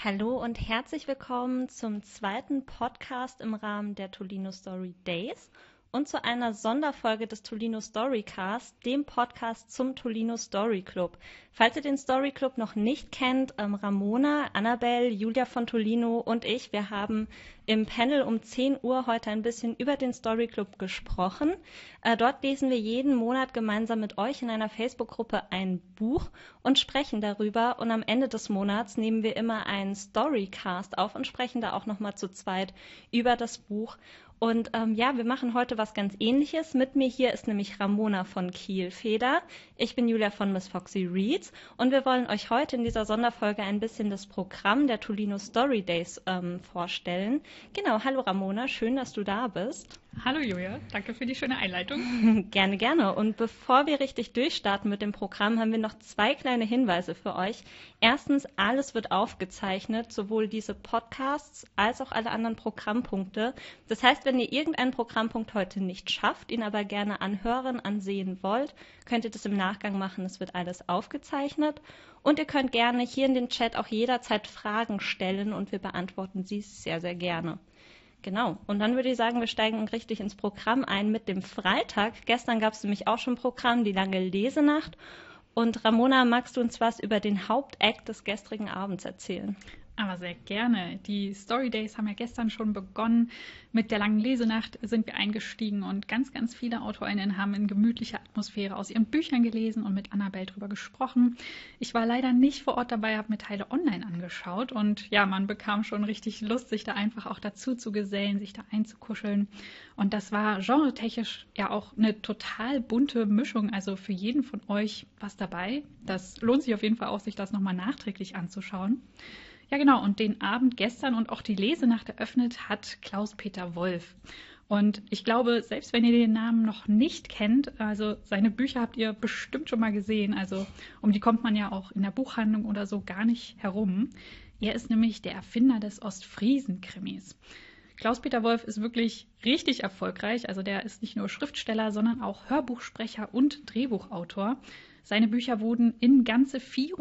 Hallo und herzlich willkommen zum zweiten Podcast im Rahmen der Tolino Story Days und zu einer Sonderfolge des Tolino Storycast, dem Podcast zum Tolino Story Club. Falls ihr den Story Club noch nicht kennt, Ramona, Annabelle, Julia von Tolino und ich, wir haben im Panel um 10 Uhr heute ein bisschen über den Story Club gesprochen. Dort lesen wir jeden Monat gemeinsam mit euch in einer Facebook-Gruppe ein Buch und sprechen darüber. Und am Ende des Monats nehmen wir immer einen Storycast auf und sprechen da auch nochmal zu zweit über das Buch. Und wir machen heute was ganz Ähnliches. Mit mir hier ist nämlich Ramona von Kielfeder. Ich bin Julia von Miss Foxy Reads und wir wollen euch heute in dieser Sonderfolge ein bisschen das Programm der Tolino Story Days vorstellen. Genau, hallo Ramona, schön, dass du da bist. Hallo Julia, danke für die schöne Einleitung. Gerne, gerne. Und bevor wir richtig durchstarten mit dem Programm, haben wir noch 2 kleine Hinweise für euch. Erstens, alles wird aufgezeichnet, sowohl diese Podcasts als auch alle anderen Programmpunkte. Das heißt, wenn ihr irgendeinen Programmpunkt heute nicht schafft, ihn aber gerne anhören, ansehen wollt, könnt ihr das im Nachgang machen. Es wird alles aufgezeichnet. Und ihr könnt gerne hier in den Chat auch jederzeit Fragen stellen und wir beantworten sie sehr, sehr gerne. Genau, und dann würde ich sagen, wir steigen richtig ins Programm ein mit dem Freitag. Gestern gab es nämlich auch schon ein Programm, die lange Lesenacht. Und Ramona, magst du uns was über den Hauptakt des gestrigen Abends erzählen? Aber sehr gerne. Die Story Days haben ja gestern schon begonnen. Mit der langen Lesenacht sind wir eingestiegen und ganz, ganz viele AutorInnen haben in gemütlicher Atmosphäre aus ihren Büchern gelesen und mit Annabelle drüber gesprochen. Ich war leider nicht vor Ort dabei, habe mir Teile online angeschaut und ja, man bekam schon richtig Lust, sich da einfach auch dazu zu gesellen, sich da einzukuscheln. Und das war genretechnisch ja auch eine total bunte Mischung, also für jeden von euch was dabei. Das lohnt sich auf jeden Fall auch, sich das nochmal nachträglich anzuschauen. Ja, genau. Und den Abend gestern und auch die Lesenacht eröffnet hat Klaus-Peter Wolf. Und ich glaube, selbst wenn ihr den Namen noch nicht kennt, also seine Bücher habt ihr bestimmt schon mal gesehen. Also um die kommt man ja auch in der Buchhandlung oder so gar nicht herum. Er ist nämlich der Erfinder des Ostfriesen-Krimis. Klaus-Peter Wolf ist wirklich richtig erfolgreich. Also der ist nicht nur Schriftsteller, sondern auch Hörbuchsprecher und Drehbuchautor. Seine Bücher wurden in ganze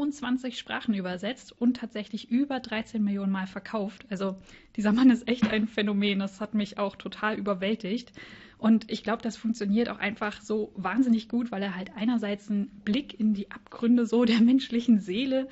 24 Sprachen übersetzt und tatsächlich über 13 Millionen Mal verkauft. Also dieser Mann ist echt ein Phänomen. Das hat mich auch total überwältigt. Und ich glaube, das funktioniert auch einfach so wahnsinnig gut, weil er halt einerseits einen Blick in die Abgründe so der menschlichen Seele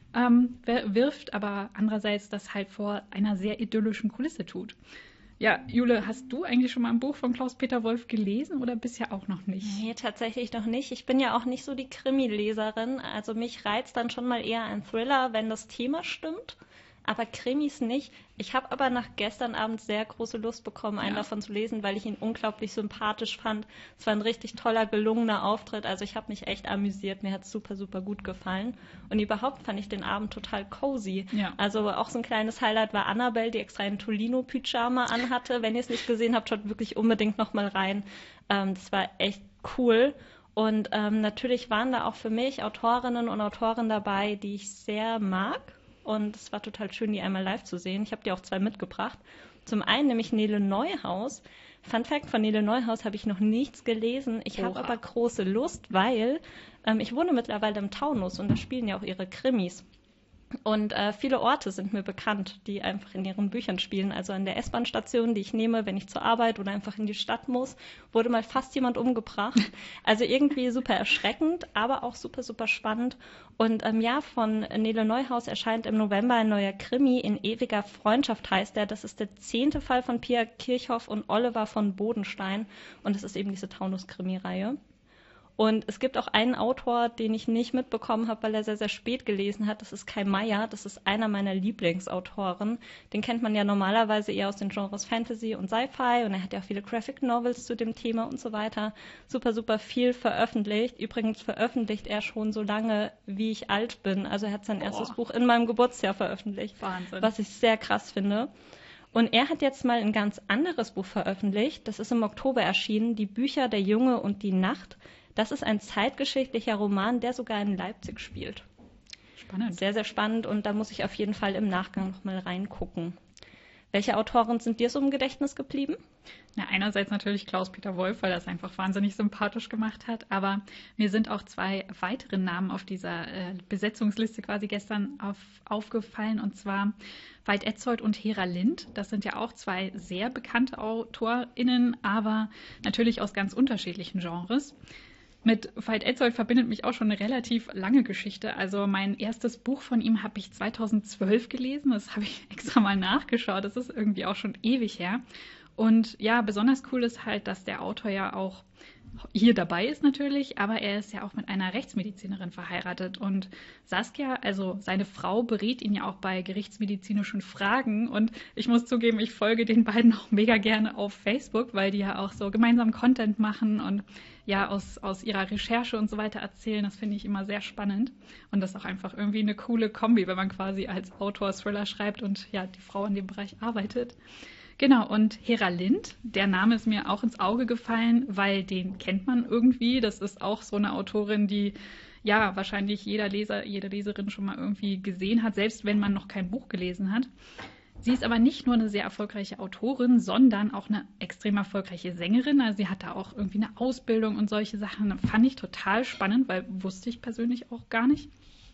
wirft, aber andererseits das halt vor einer sehr idyllischen Kulisse tut. Ja, Jule, hast du eigentlich schon mal ein Buch von Klaus-Peter Wolf gelesen oder bisher auch noch nicht? Nee, tatsächlich noch nicht. Ich bin ja auch nicht so die Krimi-Leserin. Also mich reizt dann schon mal eher ein Thriller, wenn das Thema stimmt. Aber Krimis nicht. Ich habe aber nach gestern Abend sehr große Lust bekommen, einen davon zu lesen, weil ich ihn unglaublich sympathisch fand. Es war ein richtig toller, gelungener Auftritt. Also ich habe mich echt amüsiert. Mir hat es super, super gut gefallen. Und überhaupt fand ich den Abend total cozy. Ja. Also auch so ein kleines Highlight war Annabelle, die extra einen Tolino-Pyjama anhatte. Wenn ihr es nicht gesehen habt, schaut wirklich unbedingt nochmal rein. Das war echt cool. Und natürlich waren da auch für mich Autorinnen und Autoren dabei, die ich sehr mag. Und es war total schön, die einmal live zu sehen. Ich habe dir auch 2 mitgebracht. Zum einen nämlich Nele Neuhaus. Fun Fact, von Nele Neuhaus habe ich noch nichts gelesen. Ich habe aber große Lust, weil ich wohne mittlerweile im Taunus und da spielen ja auch ihre Krimis. Und viele Orte sind mir bekannt, die einfach in ihren Büchern spielen. Also an der S-Bahn-Station, die ich nehme, wenn ich zur Arbeit oder einfach in die Stadt muss, wurde mal fast jemand umgebracht. Also irgendwie super erschreckend, aber auch super, super spannend. Und von Nele Neuhaus erscheint im November ein neuer Krimi. In ewiger Freundschaft heißt er. Das ist der 10. Fall von Pia Kirchhoff und Oliver von Bodenstein. Und es ist eben diese Taunus-Krimi-Reihe. Und es gibt auch einen Autor, den ich nicht mitbekommen habe, weil er sehr, sehr spät gelesen hat. Das ist Kai Meier. Das ist einer meiner Lieblingsautoren. Den kennt man ja normalerweise eher aus den Genres Fantasy und Sci-Fi. Und er hat ja auch viele Graphic Novels zu dem Thema und so weiter. Super, super viel veröffentlicht. Übrigens veröffentlicht er schon so lange, wie ich alt bin. Also er hat sein erstes Buch in meinem Geburtsjahr veröffentlicht. Wahnsinn. Was ich sehr krass finde. Und er hat jetzt mal ein ganz anderes Buch veröffentlicht. Das ist im Oktober erschienen. Die Bücher Der Junge und die Nacht. Das ist ein zeitgeschichtlicher Roman, der sogar in Leipzig spielt. Spannend. Sehr, sehr spannend und da muss ich auf jeden Fall im Nachgang noch mal reingucken. Welche Autoren sind dir so im Gedächtnis geblieben? Na, einerseits natürlich Klaus-Peter Wolf, weil er es einfach wahnsinnig sympathisch gemacht hat. Aber mir sind auch 2 weitere Namen auf dieser Besetzungsliste quasi gestern aufgefallen. Und zwar Veit Etzold und Hera Lind. Das sind ja auch 2 sehr bekannte AutorInnen, aber natürlich aus ganz unterschiedlichen Genres. Mit Veit Etzold verbindet mich auch schon eine relativ lange Geschichte. Also mein erstes Buch von ihm habe ich 2012 gelesen. Das habe ich extra mal nachgeschaut. Das ist irgendwie auch schon ewig her. Und ja, besonders cool ist halt, dass der Autor ja auch hier dabei ist natürlich, aber er ist ja auch mit einer Rechtsmedizinerin verheiratet. Und Saskia, also seine Frau, berät ihn ja auch bei gerichtsmedizinischen Fragen. Und ich muss zugeben, ich folge den beiden auch mega gerne auf Facebook, weil die ja auch so gemeinsam Content machen und ja aus ihrer Recherche und so weiter erzählen. Das finde ich immer sehr spannend. Und das ist auch einfach irgendwie eine coole Kombi, wenn man quasi als Autor Thriller schreibt und ja die Frau in dem Bereich arbeitet. Genau, und Hera Lind, der Name ist mir auch ins Auge gefallen, weil den kennt man irgendwie. Das ist auch so eine Autorin, die ja wahrscheinlich jeder Leser, jede Leserin schon mal irgendwie gesehen hat, selbst wenn man noch kein Buch gelesen hat. Sie ist aber nicht nur eine sehr erfolgreiche Autorin, sondern auch eine extrem erfolgreiche Sängerin. Also sie hat da auch irgendwie eine Ausbildung und solche Sachen. Das fand ich total spannend, weil wusste ich persönlich auch gar nicht.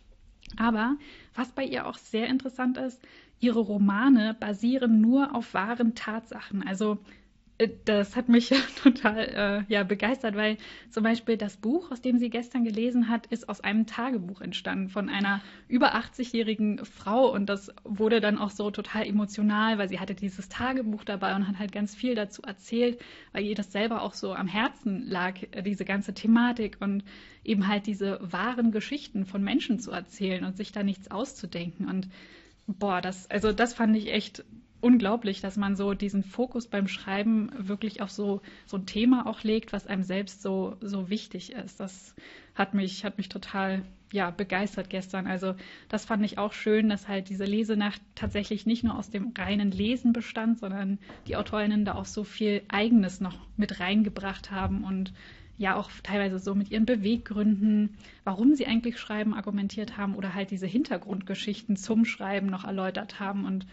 Aber was bei ihr auch sehr interessant ist, ihre Romane basieren nur auf wahren Tatsachen. Also das hat mich total begeistert, weil zum Beispiel das Buch, aus dem sie gestern gelesen hat, ist aus einem Tagebuch entstanden von einer über 80-jährigen Frau. Und das wurde dann auch so total emotional, weil sie hatte dieses Tagebuch dabei und hat halt ganz viel dazu erzählt, weil ihr das selber auch so am Herzen lag, diese ganze Thematik und eben halt diese wahren Geschichten von Menschen zu erzählen und sich da nichts auszudenken. Und das fand ich echt unglaublich, dass man so diesen Fokus beim Schreiben wirklich auf so ein Thema auch legt, was einem selbst so wichtig ist. Das hat mich total begeistert gestern. Also das fand ich auch schön, dass halt diese Lesenacht tatsächlich nicht nur aus dem reinen Lesen bestand, sondern die AutorInnen da auch so viel Eigenes noch mit reingebracht haben und ja auch teilweise so mit ihren Beweggründen, warum sie eigentlich schreiben, argumentiert haben oder halt diese Hintergrundgeschichten zum Schreiben noch erläutert haben. Und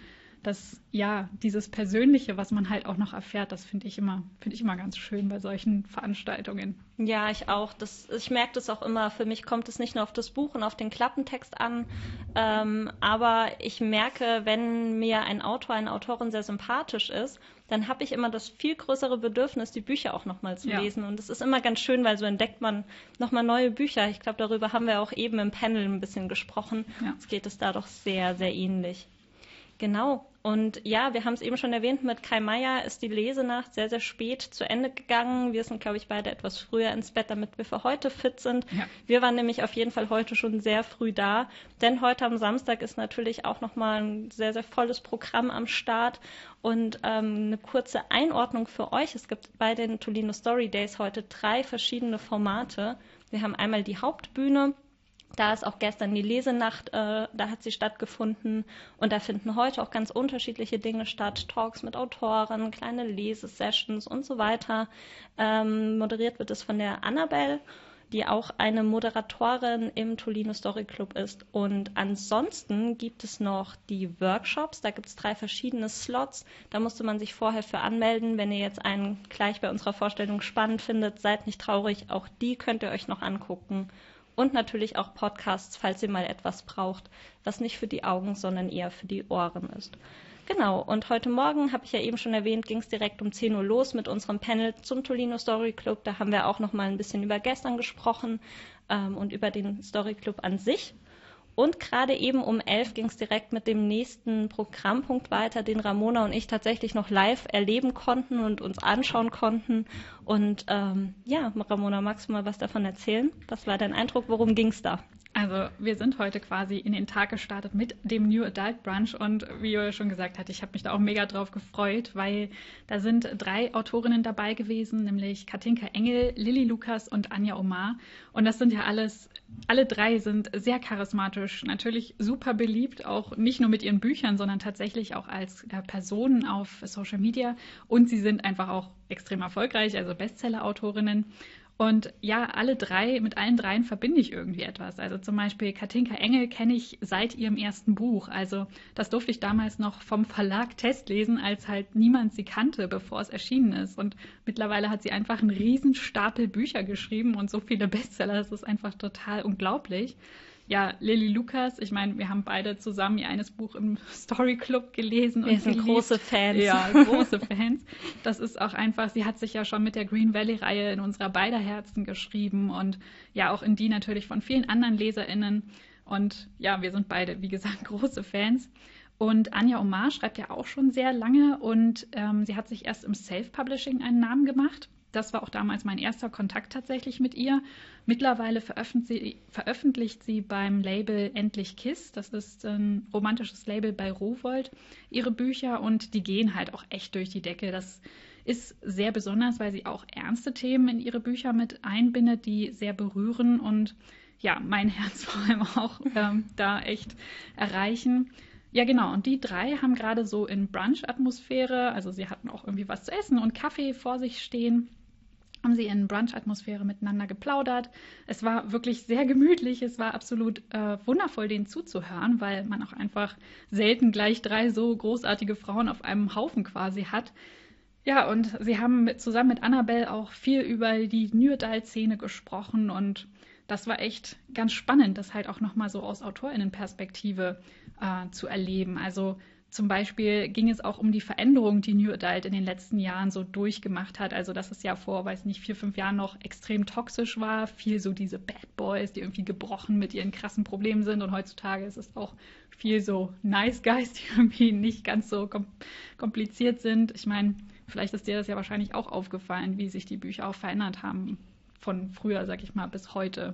dieses Persönliche, was man halt auch noch erfährt, das finde ich immer ganz schön bei solchen Veranstaltungen. Ja, ich auch. Ich merke das auch immer. Für mich kommt es nicht nur auf das Buch und auf den Klappentext an, aber ich merke, wenn mir ein Autor, eine Autorin sehr sympathisch ist, dann habe ich immer das viel größere Bedürfnis, die Bücher auch nochmal zu lesen. Und es ist immer ganz schön, weil so entdeckt man nochmal neue Bücher. Ich glaube, darüber haben wir auch eben im Panel ein bisschen gesprochen. Ja. Jetzt geht es da doch sehr, sehr ähnlich. Genau. Und ja, wir haben es eben schon erwähnt, mit Kai Meier ist die Lesenacht sehr, sehr spät zu Ende gegangen. Wir sind, glaube ich, beide etwas früher ins Bett, damit wir für heute fit sind. Ja. Wir waren nämlich auf jeden Fall heute schon sehr früh da, denn heute am Samstag ist natürlich auch nochmal ein sehr, sehr volles Programm am Start. Und eine kurze Einordnung für euch. Es gibt bei den Tolino Story Days heute 3 verschiedene Formate. Wir haben einmal die Hauptbühne. Da ist auch gestern die Lesenacht, da hat sie stattgefunden und da finden heute auch ganz unterschiedliche Dinge statt, Talks mit Autoren, kleine Lesesessions und so weiter. Moderiert wird es von der Annabelle, die auch eine Moderatorin im Tolino Story Club ist. Und ansonsten gibt es noch die Workshops, da gibt es 3 verschiedene Slots, da musste man sich vorher für anmelden. Wenn ihr jetzt einen gleich bei unserer Vorstellung spannend findet, seid nicht traurig, auch die könnt ihr euch noch angucken. Und natürlich auch Podcasts, falls ihr mal etwas braucht, was nicht für die Augen, sondern eher für die Ohren ist. Genau, und heute Morgen, habe ich ja eben schon erwähnt, ging es direkt um 10 Uhr los mit unserem Panel zum Tolino Story Club. Da haben wir auch noch mal ein bisschen über gestern gesprochen und über den Story Club an sich. Und gerade eben um 11 ging es direkt mit dem nächsten Programmpunkt weiter, den Ramona und ich tatsächlich noch live erleben konnten und uns anschauen konnten. Und Ramona, magst du mal was davon erzählen? Was war dein Eindruck? Worum ging es da? Also wir sind heute quasi in den Tag gestartet mit dem New Adult Brunch und wie Julia schon gesagt hat, ich habe mich da auch mega drauf gefreut, weil da sind 3 Autorinnen dabei gewesen, nämlich Katinka Engel, Lilly Lukas und Anja Omar. Und das sind ja alle 3 sind sehr charismatisch, natürlich super beliebt, auch nicht nur mit ihren Büchern, sondern tatsächlich auch als Personen auf Social Media. Und sie sind einfach auch extrem erfolgreich, also Bestseller-Autorinnen. Und ja, mit allen dreien verbinde ich irgendwie etwas. Also zum Beispiel Katinka Engel kenne ich seit ihrem ersten Buch. Also das durfte ich damals noch vom Verlag testlesen, als halt niemand sie kannte, bevor es erschienen ist. Und mittlerweile hat sie einfach einen riesen Stapel Bücher geschrieben und so viele Bestseller. Das ist einfach total unglaublich. Ja, Lilly Lucas, ich meine, wir haben beide zusammen ihr eines Buch im Story Club gelesen. Wir sind große Fans. Ja, große Fans. Das ist auch einfach, sie hat sich ja schon mit der Green Valley-Reihe in unserer beider Herzen geschrieben und ja auch in die natürlich von vielen anderen LeserInnen. Und ja, wir sind beide, wie gesagt, große Fans. Und Anja Omar schreibt ja auch schon sehr lange und sie hat sich erst im Self-Publishing einen Namen gemacht. Das war auch damals mein erster Kontakt tatsächlich mit ihr. Mittlerweile veröffentlicht sie beim Label Endlich Kiss, das ist ein romantisches Label bei Rowohlt, ihre Bücher und die gehen halt auch echt durch die Decke. Das ist sehr besonders, weil sie auch ernste Themen in ihre Bücher mit einbindet, die sehr berühren und ja, mein Herz vor allem auch da echt erreichen. Ja, genau. Und die drei haben gerade so in Brunch-Atmosphäre, also sie hatten auch irgendwie was zu essen und Kaffee vor sich stehen, haben sie in Brunch-Atmosphäre miteinander geplaudert. Es war wirklich sehr gemütlich. Es war absolut wundervoll, denen zuzuhören, weil man auch einfach selten gleich drei so großartige Frauen auf einem Haufen quasi hat. Ja, und sie haben zusammen mit Annabelle auch viel über die Njordal-Szene gesprochen und das war echt ganz spannend, das halt auch nochmal so aus AutorInnenperspektive zu erleben. Also zum Beispiel ging es auch um die Veränderung, die New Adult in den letzten Jahren so durchgemacht hat. Also dass es ja vor, 4, 5 Jahren noch extrem toxisch war. Viel so diese Bad Boys, die irgendwie gebrochen mit ihren krassen Problemen sind. Und heutzutage ist es auch viel so Nice Guys, die irgendwie nicht ganz so kompliziert sind. Ich meine, vielleicht ist dir das ja wahrscheinlich auch aufgefallen, wie sich die Bücher auch verändert haben. Von früher, sag ich mal, bis heute.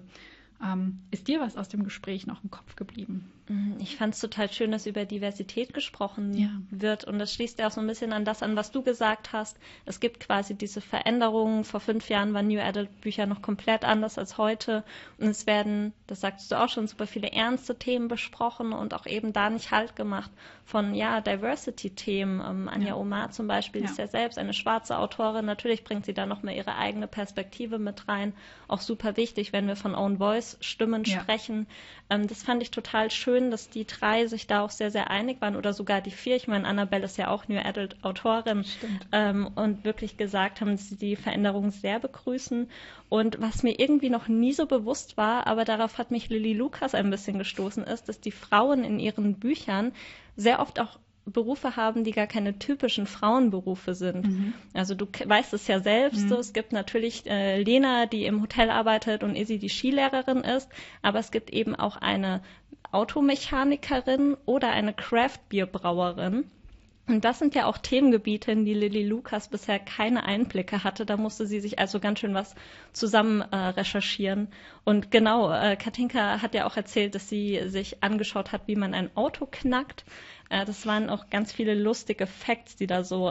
Ist dir was aus dem Gespräch noch im Kopf geblieben? Ich fand es total schön, dass über Diversität gesprochen wird. Und das schließt ja auch so ein bisschen an das an, was du gesagt hast. Es gibt quasi diese Veränderungen. Vor 5 Jahren waren New Adult Bücher noch komplett anders als heute. Und es werden, das sagst du auch schon, super viele ernste Themen besprochen und auch eben da nicht Halt gemacht von Diversity-Themen. Anja Omar zum Beispiel ist ja selbst eine schwarze Autorin. Natürlich bringt sie da nochmal ihre eigene Perspektive mit rein. Auch super wichtig, wenn wir von Own Voice-Stimmen sprechen. Das fand ich total schön, dass die 3 sich da auch sehr, sehr einig waren oder sogar die 4. Ich meine, Annabelle ist ja auch New Adult Autorin und wirklich gesagt haben, dass sie die Veränderungen sehr begrüßen. Und was mir irgendwie noch nie so bewusst war, aber darauf hat mich Lilly Lucas ein bisschen gestoßen, ist, dass die Frauen in ihren Büchern sehr oft auch Berufe haben, die gar keine typischen Frauenberufe sind. Also du weißt es ja selbst, so, es gibt natürlich Lena, die im Hotel arbeitet und Izzy die Skilehrerin ist, aber es gibt eben auch eine Automechanikerin oder eine Craft-Bierbrauerin. Und das sind ja auch Themengebiete, in die Lilly Lucas bisher keine Einblicke hatte. Da musste sie sich also ganz schön was zusammen recherchieren. Und genau, Katinka hat ja auch erzählt, dass sie sich angeschaut hat, wie man ein Auto knackt. Das waren auch ganz viele lustige Facts, die da so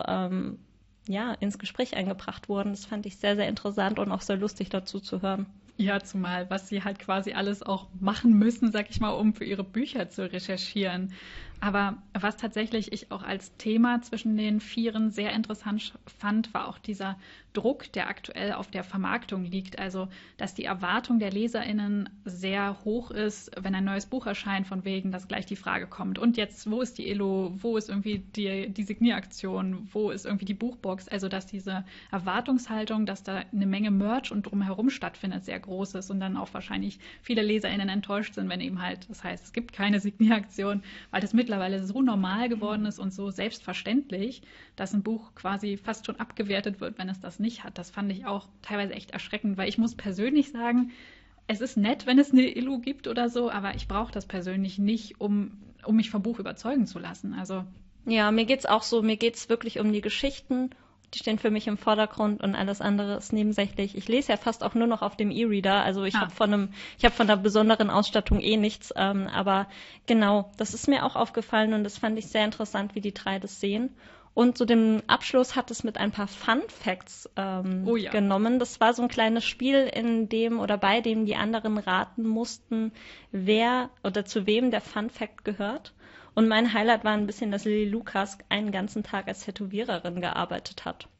ins Gespräch eingebracht wurden. Das fand ich sehr, sehr interessant und auch sehr lustig dazu zu hören. Ja, zumal, was sie halt quasi alles auch machen müssen, sag ich mal, um für ihre Bücher zu recherchieren. Aber was tatsächlich ich auch als Thema zwischen den Vieren sehr interessant fand, war auch dieser Druck, der aktuell auf der Vermarktung liegt. Also, dass die Erwartung der LeserInnen sehr hoch ist, wenn ein neues Buch erscheint, von wegen, dass gleich die Frage kommt. Und jetzt, wo ist die Elo? Wo ist irgendwie die Signieraktion? Wo ist irgendwie die Buchbox? Also, dass diese Erwartungshaltung, dass da eine Menge Merch und drumherum stattfindet, sehr groß ist und dann auch wahrscheinlich viele LeserInnen enttäuscht sind, wenn eben halt, das heißt, es gibt keine Signieraktion, weil das mittlerweile so normal geworden ist und so selbstverständlich, dass ein Buch quasi fast schon abgewertet wird, wenn es das nicht hat. Das fand ich auch teilweise echt erschreckend, weil ich muss persönlich sagen, es ist nett, wenn es eine Illu gibt oder so, aber ich brauche das persönlich nicht, um mich vom Buch überzeugen zu lassen. Also ja, mir geht's auch so, mir geht's wirklich um die Geschichten. Die stehen für mich im Vordergrund und alles andere ist nebensächlich. Ich lese ja fast auch nur noch auf dem E-Reader, also ich habe von einer besonderen Ausstattung nichts, aber genau, das ist mir auch aufgefallen und das fand ich sehr interessant, wie die 3 das sehen. Und zu dem Abschluss hat es mit ein paar Fun Facts genommen. Das war so ein kleines Spiel, in dem oder bei dem die anderen raten mussten, wer oder zu wem der Fun Fact gehört. Und mein Highlight war ein bisschen, dass Lilly Lucas einen ganzen Tag als Tätowiererin gearbeitet hat.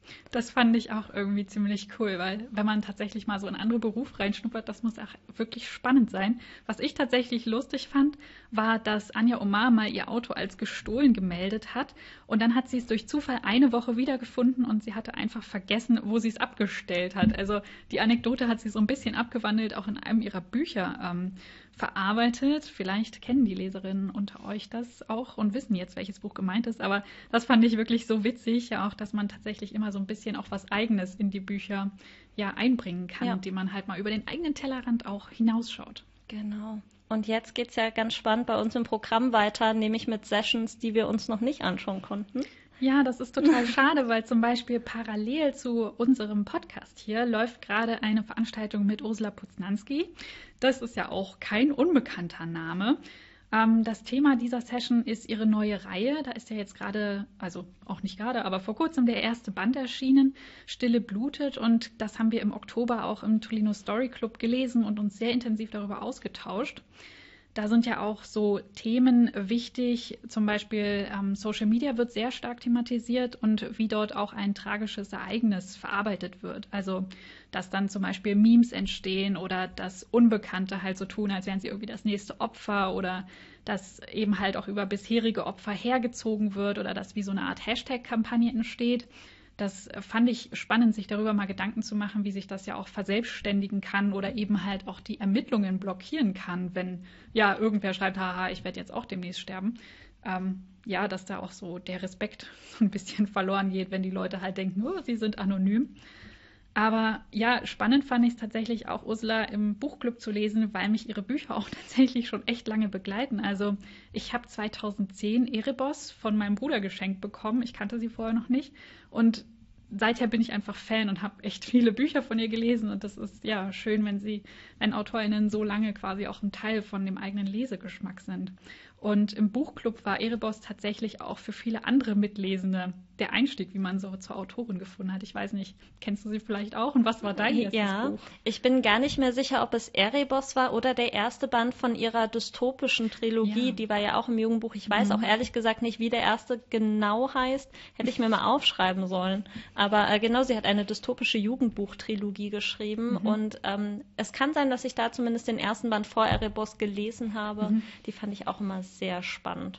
Das fand ich auch irgendwie ziemlich cool, weil wenn man tatsächlich mal so in andere Berufe reinschnuppert, das muss auch wirklich spannend sein. Was ich tatsächlich lustig fand, war, dass Anja Omar mal ihr Auto als gestohlen gemeldet hat und dann hat sie es durch Zufall eine Woche wiedergefunden und sie hatte einfach vergessen, wo sie es abgestellt hat. Also die Anekdote hat sie so ein bisschen abgewandelt, auch in einem ihrer Bücher verarbeitet. Vielleicht kennen die Leserinnen unter euch das auch und wissen jetzt, welches Buch gemeint ist. Aber das fand ich wirklich so witzig, ja auch, dass man tatsächlich immer so ein bisschen auch was Eigenes in die Bücher ja einbringen kann, indem man halt mal über den eigenen Tellerrand auch hinausschaut. Genau. Und jetzt geht es ja ganz spannend bei uns im Programm weiter, nämlich mit Sessions, die wir uns noch nicht anschauen konnten. Ja, das ist total schade, weil zum Beispiel parallel zu unserem Podcast hier läuft gerade eine Veranstaltung mit Ursula Poznanski. Das ist ja auch kein unbekannter Name. Das Thema dieser Session ist ihre neue Reihe. Da ist ja jetzt gerade, also auch nicht gerade, aber vor kurzem der erste Band erschienen, Stille blutet. Und das haben wir im Oktober auch im Tolino Story Club gelesen und uns sehr intensiv darüber ausgetauscht. Da sind ja auch so Themen wichtig, zum Beispiel Social Media wird sehr stark thematisiert und wie dort auch ein tragisches Ereignis verarbeitet wird. Also, dass dann zum Beispiel Memes entstehen oder dass Unbekannte halt so tun, als wären sie irgendwie das nächste Opfer oder dass eben halt auch über bisherige Opfer hergezogen wird oder dass wie so eine Art Hashtag-Kampagne entsteht. Das fand ich spannend, sich darüber mal Gedanken zu machen, wie sich das ja auch verselbstständigen kann oder eben halt auch die Ermittlungen blockieren kann, wenn ja irgendwer schreibt, haha, ich werde jetzt auch demnächst sterben. Ja, dass da auch so der Respekt so ein bisschen verloren geht, wenn die Leute halt denken, oh, sie sind anonym. Aber ja, spannend fand ich es tatsächlich auch, Ursula im Buchclub zu lesen, weil mich ihre Bücher auch tatsächlich schon echt lange begleiten. Also ich habe 2010 Erebos von meinem Bruder geschenkt bekommen. Ich kannte sie vorher noch nicht. Und seither bin ich einfach Fan und habe echt viele Bücher von ihr gelesen. Und das ist ja schön, wenn AutorInnen so lange quasi auch ein Teil von dem eigenen Lesegeschmack sind. Und im Buchclub war Erebos tatsächlich auch für viele andere Mitlesende der Einstieg, wie man so zur Autorin gefunden hat. Ich weiß nicht, kennst du sie vielleicht auch? Und was war dein erstes Buch? Ich bin gar nicht mehr sicher, ob es Erebos war oder der erste Band von ihrer dystopischen Trilogie. Ja. Die war ja auch im Jugendbuch. Ich weiß auch ehrlich gesagt nicht, wie der erste genau heißt. Hätte ich mir mal aufschreiben sollen. Aber genau, sie hat eine dystopische Jugendbuch-Trilogie geschrieben. Und es kann sein, dass ich da zumindest den ersten Band vor Erebos gelesen habe. Die fand ich auch immer sehr spannend.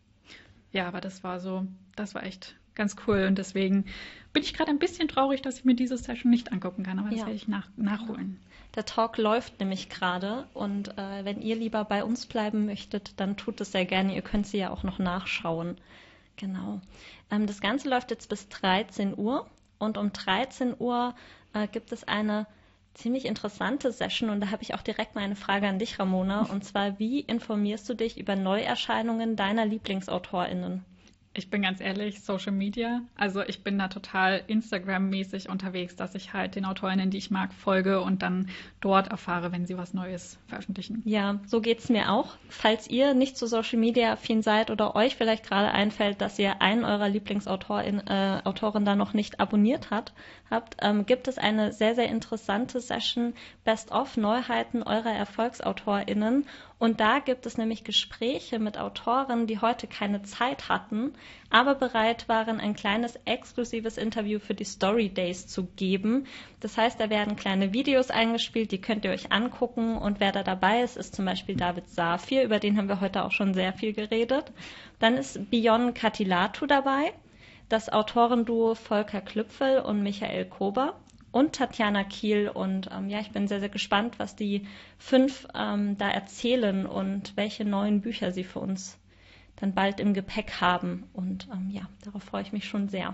Ja, aber das war echt ganz cool und deswegen bin ich gerade ein bisschen traurig, dass ich mir diese Session nicht angucken kann, aber das werde ich nachholen. Der Talk läuft nämlich gerade und wenn ihr lieber bei uns bleiben möchtet, dann tut es sehr gerne. Ihr könnt sie ja auch noch nachschauen. Genau. Das Ganze läuft jetzt bis 13 Uhr und um 13 Uhr gibt es eine ziemlich interessante Session und da habe ich auch direkt mal eine Frage an dich, Ramona, und zwar, wie informierst du dich über Neuerscheinungen deiner LieblingsautorInnen? Ich bin ganz ehrlich, Social Media, also ich bin da total Instagram-mäßig unterwegs, dass ich halt den AutorInnen, die ich mag, folge und dann dort erfahre, wenn sie was Neues veröffentlichen. Ja, so geht's mir auch. Falls ihr nicht so Social Media affin seid oder euch vielleicht gerade einfällt, dass ihr einen eurer Lieblingsautorin da noch nicht abonniert habt, gibt es eine sehr, sehr interessante Session Best-of Neuheiten eurer ErfolgsautorInnen. Und da gibt es nämlich Gespräche mit Autoren, die heute keine Zeit hatten, aber bereit waren, ein kleines exklusives Interview für die Story Days zu geben. Das heißt, da werden kleine Videos eingespielt, die könnt ihr euch angucken. Und wer da dabei ist, ist zum Beispiel David Safir, über den haben wir heute auch schon sehr viel geredet. Dann ist Bion Katilatu dabei, das Autorenduo Volker Klüpfel und Michael Kober. Und Tatjana Kiel und ich bin sehr, sehr gespannt, was die 5 da erzählen und welche neuen Bücher sie für uns dann bald im Gepäck haben. Und darauf freue ich mich schon sehr.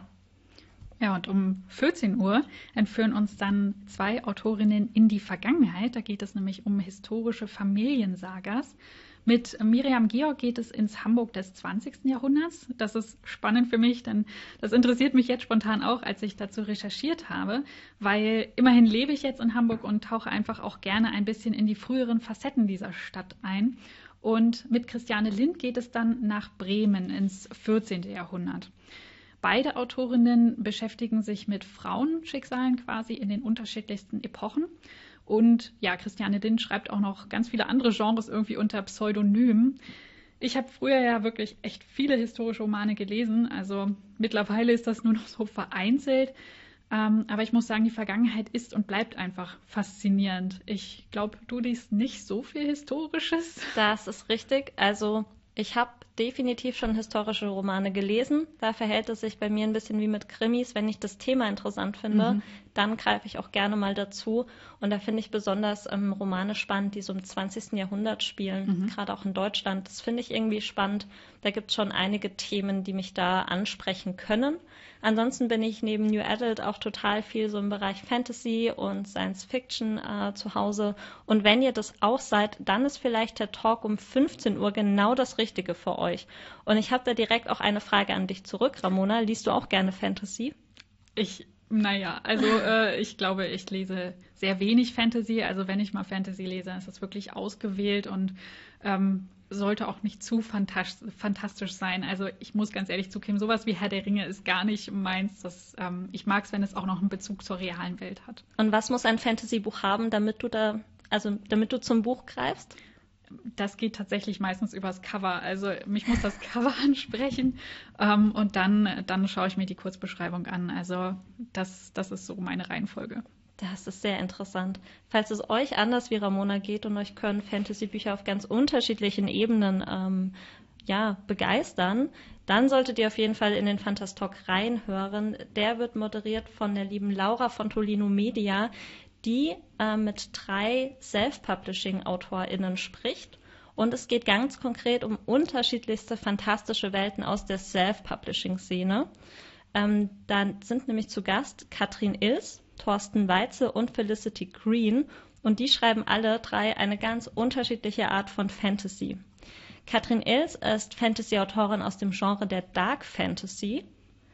Ja, und um 14 Uhr entführen uns dann 2 Autorinnen in die Vergangenheit. Da geht es nämlich um historische Familiensagas. Mit Miriam Georg geht es ins Hamburg des 20. Jahrhunderts. Das ist spannend für mich, denn das interessiert mich jetzt spontan auch, als ich dazu recherchiert habe, weil immerhin lebe ich jetzt in Hamburg und tauche einfach auch gerne ein bisschen in die früheren Facetten dieser Stadt ein. Und mit Christiane Lind geht es dann nach Bremen ins 14. Jahrhundert. Beide Autorinnen beschäftigen sich mit Frauenschicksalen quasi in den unterschiedlichsten Epochen. Und ja, Christiane Lind schreibt auch noch ganz viele andere Genres irgendwie unter Pseudonym. Ich habe früher ja wirklich echt viele historische Romane gelesen, also mittlerweile ist das nur noch so vereinzelt. Aber ich muss sagen, die Vergangenheit ist und bleibt einfach faszinierend. Ich glaube, du liest nicht so viel Historisches. Das ist richtig. Also ich habe definitiv schon historische Romane gelesen. Da verhält es sich bei mir ein bisschen wie mit Krimis. Wenn ich das Thema interessant finde, dann greife ich auch gerne mal dazu. Und da finde ich besonders Romane spannend, die so im 20. Jahrhundert spielen, gerade auch in Deutschland. Das finde ich irgendwie spannend. Da gibt es schon einige Themen, die mich da ansprechen können. Ansonsten bin ich neben New Adult auch total viel so im Bereich Fantasy und Science Fiction zu Hause. Und wenn ihr das auch seid, dann ist vielleicht der Talk um 15 Uhr genau das Richtige für euch. Und ich habe da direkt auch eine Frage an dich zurück, Ramona. Liest du auch gerne Fantasy? Ich glaube, ich lese sehr wenig Fantasy. Also wenn ich mal Fantasy lese, ist das wirklich ausgewählt und sollte auch nicht zu fantastisch sein. Also ich muss ganz ehrlich zugeben, sowas wie Herr der Ringe ist gar nicht meins. Ich mag es, wenn es auch noch einen Bezug zur realen Welt hat. Und was muss ein Fantasy-Buch haben, damit du zum Buch greifst? Das geht tatsächlich meistens übers Cover. Also mich muss das Cover ansprechen und dann schaue ich mir die Kurzbeschreibung an. Also das ist so meine Reihenfolge. Das ist sehr interessant. Falls es euch anders wie Ramona geht und euch können Fantasy-Bücher auf ganz unterschiedlichen Ebenen begeistern, dann solltet ihr auf jeden Fall in den Fantastalk reinhören. Der wird moderiert von der lieben Laura von Tolino Media, die mit 3 Self-Publishing-AutorInnen spricht. Und es geht ganz konkret um unterschiedlichste fantastische Welten aus der Self-Publishing-Szene. Dann sind nämlich zu Gast Katrin Ilse, Thorsten Weitze und Felicity Green. Und die schreiben alle 3 eine ganz unterschiedliche Art von Fantasy. Katrin Ilse ist Fantasy-Autorin aus dem Genre der Dark Fantasy.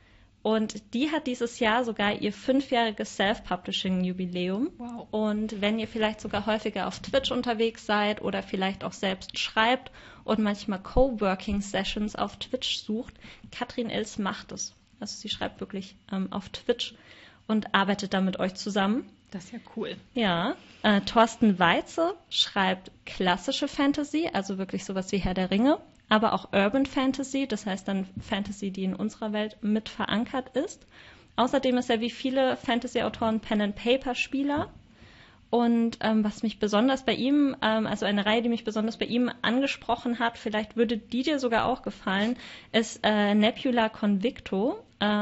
Und die hat dieses Jahr sogar ihr 5-jähriges Self-Publishing-Jubiläum. Wow. Und wenn ihr vielleicht sogar häufiger auf Twitch unterwegs seid oder vielleicht auch selbst schreibt und manchmal Coworking-Sessions auf Twitch sucht, Katrin Ilse macht es. Also sie schreibt wirklich auf Twitch und arbeitet da mit euch zusammen. Das ist ja cool. Ja, Thorsten Weitze schreibt klassische Fantasy, also wirklich sowas wie Herr der Ringe, aber auch Urban Fantasy, das heißt dann Fantasy, die in unserer Welt mit verankert ist. Außerdem ist er wie viele Fantasy-Autoren Pen-and-Paper-Spieler. Und was mich besonders bei ihm, also eine Reihe, die mich besonders bei ihm angesprochen hat, vielleicht würde die dir sogar auch gefallen, ist Nebula Convicto.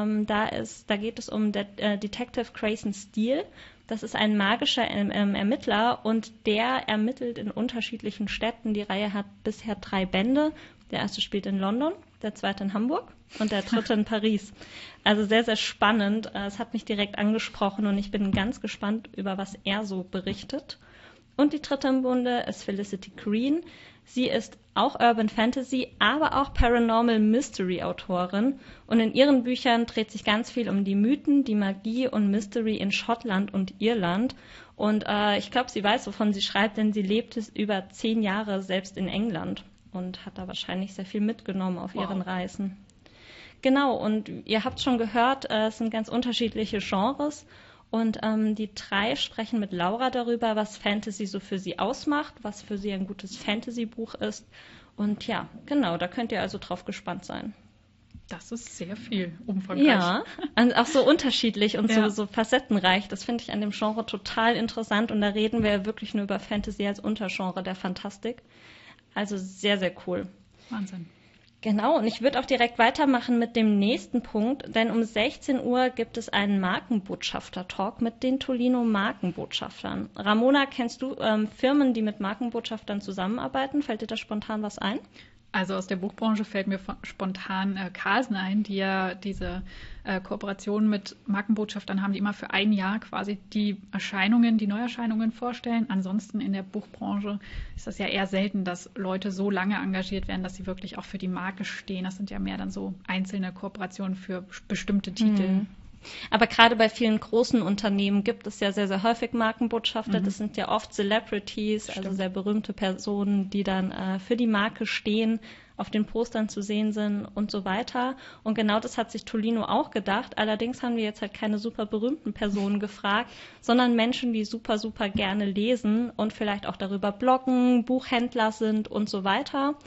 Da geht es um Detective Grayson Steele. Das ist ein magischer Ermittler und der ermittelt in unterschiedlichen Städten. Die Reihe hat bisher 3 Bände. Der erste spielt in London, der zweite in Hamburg und der dritte in Paris. Also sehr, sehr spannend. Es hat mich direkt angesprochen und ich bin ganz gespannt, über was er so berichtet. Und die dritte im Bunde ist Felicity Green. Sie ist auch Urban Fantasy, aber auch Paranormal Mystery Autorin. Und in ihren Büchern dreht sich ganz viel um die Mythen, die Magie und Mystery in Schottland und Irland. Und ich glaube, sie weiß, wovon sie schreibt, denn sie lebte über 10 Jahre selbst in England und hat da wahrscheinlich sehr viel mitgenommen auf ihren Reisen. Genau, und ihr habt schon gehört, es sind ganz unterschiedliche Genres. Und die 3 sprechen mit Laura darüber, was Fantasy so für sie ausmacht, was für sie ein gutes Fantasy-Buch ist. Und ja, genau, da könnt ihr also drauf gespannt sein. Das ist sehr viel umfangreich. Ja, und auch so unterschiedlich und so facettenreich. Das finde ich an dem Genre total interessant. Und da reden wir wirklich nur über Fantasy als Untergenre der Fantastik. Also sehr, sehr cool. Wahnsinn. Genau, und ich würde auch direkt weitermachen mit dem nächsten Punkt, denn um 16 Uhr gibt es einen Markenbotschafter-Talk mit den Tolino Markenbotschaftern. Ramona, kennst du Firmen, die mit Markenbotschaftern zusammenarbeiten? Fällt dir da spontan was ein? Also aus der Buchbranche fällt mir spontan Carlsen ein, die ja diese Kooperation mit Markenbotschaftern haben, die immer für ein Jahr quasi die Neuerscheinungen vorstellen. Ansonsten in der Buchbranche ist das ja eher selten, dass Leute so lange engagiert werden, dass sie wirklich auch für die Marke stehen. Das sind ja mehr dann so einzelne Kooperationen für bestimmte Titel. Aber gerade bei vielen großen Unternehmen gibt es ja sehr, sehr häufig Markenbotschafter. Das sind ja oft Celebrities, also sehr berühmte Personen, die dann für die Marke stehen, auf den Postern zu sehen sind und so weiter. Und genau das hat sich Tolino auch gedacht. Allerdings haben wir jetzt halt keine super berühmten Personen gefragt, sondern Menschen, die super, super gerne lesen und vielleicht auch darüber bloggen, Buchhändler sind und so weiter.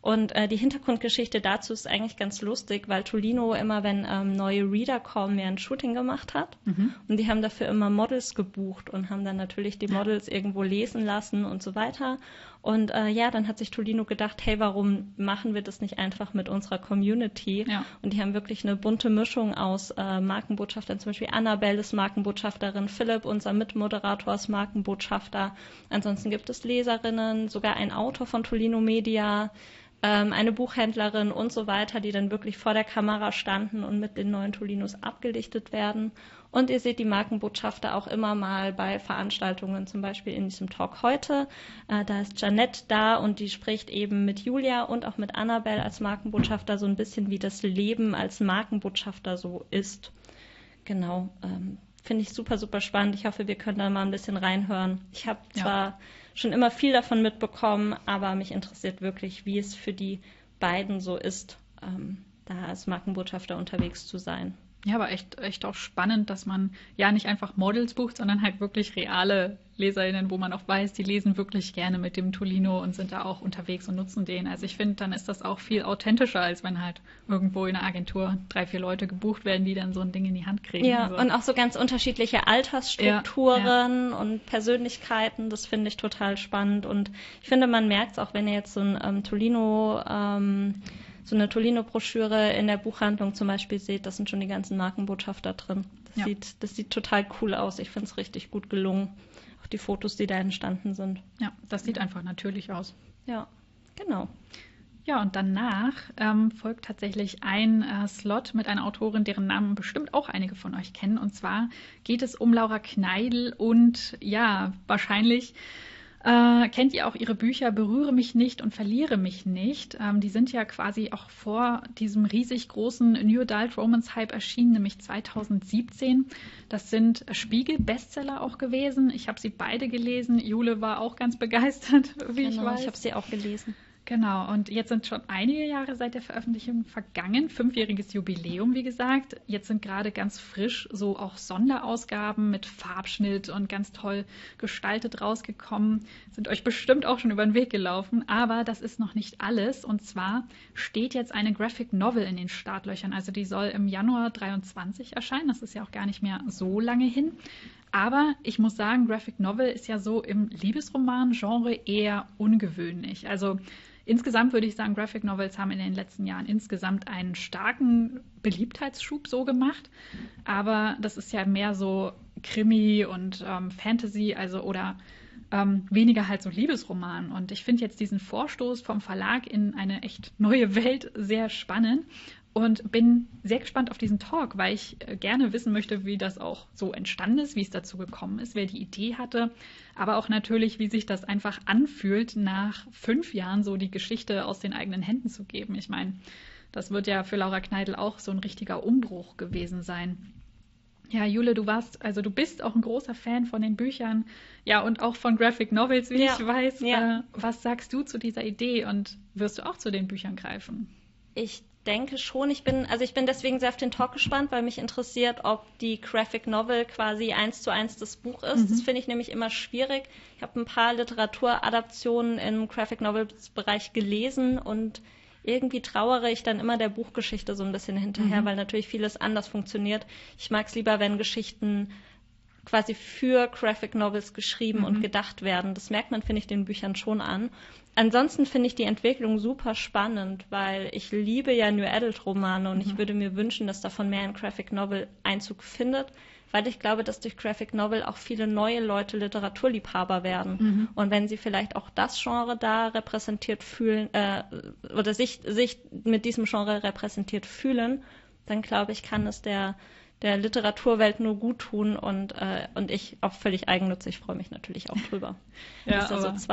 Und die Hintergrundgeschichte dazu ist eigentlich ganz lustig, weil Tolino immer, wenn neue Reader kommen, ja ein Shooting gemacht hat. Und die haben dafür immer Models gebucht und haben dann natürlich die Models irgendwo lesen lassen und so weiter. Und dann hat sich Tolino gedacht, hey, warum machen wir das nicht einfach mit unserer Community? Ja. Und die haben wirklich eine bunte Mischung aus Markenbotschaftern, zum Beispiel Annabelle ist Markenbotschafterin, Philipp, unser Mitmoderator, ist Markenbotschafter. Ansonsten gibt es Leserinnen, sogar ein Autor von Tolino Media, eine Buchhändlerin und so weiter, die dann wirklich vor der Kamera standen und mit den neuen Tolinos abgelichtet werden. Und ihr seht die Markenbotschafter auch immer mal bei Veranstaltungen, zum Beispiel in diesem Talk heute. Da ist Janette da und die spricht eben mit Julia und auch mit Annabelle als Markenbotschafter so ein bisschen, wie das Leben als Markenbotschafter so ist. Genau, finde ich super, super spannend. Ich hoffe, wir können da mal ein bisschen reinhören. Ich habe zwar schon immer viel davon mitbekommen, aber mich interessiert wirklich, wie es für die beiden so ist, da als Markenbotschafter unterwegs zu sein. Ja, aber echt auch spannend, dass man ja nicht einfach Models bucht, sondern halt wirklich reale LeserInnen, wo man auch weiß, die lesen wirklich gerne mit dem Tolino und sind da auch unterwegs und nutzen den. Also ich finde, dann ist das auch viel authentischer, als wenn halt irgendwo in einer Agentur 3, 4 Leute gebucht werden, die dann so ein Ding in die Hand kriegen. Ja, also. Und auch so ganz unterschiedliche Altersstrukturen und Persönlichkeiten, das finde ich total spannend. Und ich finde, man merkt es auch, wenn ihr jetzt so ein so eine Tolino-Broschüre in der Buchhandlung zum Beispiel seht, das sind schon die ganzen Markenbotschafter drin. Das sieht total cool aus. Ich finde es richtig gut gelungen. Auch die Fotos, die da entstanden sind. Ja, das sieht einfach natürlich aus. Ja, genau. Ja, und danach folgt tatsächlich ein Slot mit einer Autorin, deren Namen bestimmt auch einige von euch kennen. Und zwar geht es um Laura Kneidl und ja, wahrscheinlich kennt ihr auch ihre Bücher Berühre mich nicht und verliere mich nicht. Die sind ja quasi auch vor diesem riesig großen New Adult Romance Hype erschienen, nämlich 2017. Das sind Spiegel-Bestseller auch gewesen. Ich habe sie beide gelesen. Jule war auch ganz begeistert, wie ich weiß. Ich habe sie auch gelesen. Genau, und jetzt sind schon einige Jahre seit der Veröffentlichung vergangen, 5-jähriges Jubiläum, wie gesagt. Jetzt sind gerade ganz frisch so auch Sonderausgaben mit Farbschnitt und ganz toll gestaltet rausgekommen. Sind euch bestimmt auch schon über den Weg gelaufen, aber das ist noch nicht alles. Und zwar steht jetzt eine Graphic Novel in den Startlöchern. Also die soll im Januar 2023 erscheinen. Das ist ja auch gar nicht mehr so lange hin. Aber ich muss sagen, Graphic Novel ist ja so im Liebesroman-Genre eher ungewöhnlich. Also insgesamt würde ich sagen, Graphic Novels haben in den letzten Jahren insgesamt einen starken Beliebtheitsschub so gemacht. Aber das ist ja mehr so Krimi und Fantasy, also oder weniger halt so Liebesroman. Und ich finde jetzt diesen Vorstoß vom Verlag in eine echt neue Welt sehr spannend. Und bin sehr gespannt auf diesen Talk, weil ich gerne wissen möchte, wie das auch so entstanden ist, wie es dazu gekommen ist, wer die Idee hatte, aber auch natürlich, wie sich das einfach anfühlt, nach 5 Jahren so die Geschichte aus den eigenen Händen zu geben. Ich meine, das wird ja für Laura Kneidl auch so ein richtiger Umbruch gewesen sein. Ja, Jule, du bist auch ein großer Fan von den Büchern, ja, und auch von Graphic Novels, wie ich weiß. Ja. Was sagst du zu dieser Idee und wirst du auch zu den Büchern greifen? Ich denke schon. Ich bin deswegen sehr auf den Talk gespannt, weil mich interessiert, ob die Graphic Novel quasi 1:1 das Buch ist. Das finde ich nämlich immer schwierig. Ich habe ein paar Literaturadaptionen im Graphic Novels Bereich gelesen und irgendwie trauere ich dann immer der Buchgeschichte so ein bisschen hinterher, weil natürlich vieles anders funktioniert. Ich mag es lieber, wenn Geschichten quasi für Graphic Novels geschrieben und gedacht werden. Das merkt man, finde ich, den Büchern schon an. Ansonsten finde ich die Entwicklung super spannend, weil ich liebe ja New Adult Romane und ich würde mir wünschen, dass davon mehr in Graphic Novel Einzug findet, weil ich glaube, dass durch Graphic Novel auch viele neue Leute Literaturliebhaber werden. Und wenn sie vielleicht auch das Genre da repräsentiert fühlen oder sich mit diesem Genre repräsentiert fühlen, dann glaube ich, kann es der Literaturwelt nur gut tun und ich auch völlig eigennützig freue mich natürlich auch drüber, dass